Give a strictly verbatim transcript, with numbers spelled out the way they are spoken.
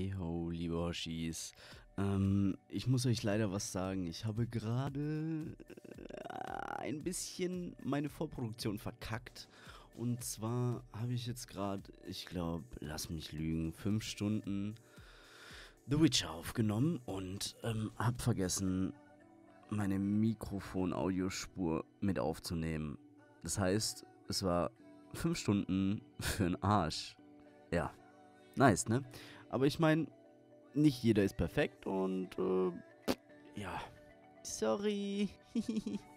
Hey ho, liebe Hoshis. Ähm, ich muss euch leider was sagen. Ich habe gerade äh, ein bisschen meine Vorproduktion verkackt. Und zwar habe ich jetzt gerade, ich glaube, lass mich lügen, fünf Stunden The Witcher aufgenommen und ähm, habe vergessen, meine Mikrofon-Audiospur mit aufzunehmen. Das heißt, es war fünf Stunden für den Arsch. Ja, nice, ne? Aber ich meine, nicht jeder ist perfekt und äh, ja, sorry.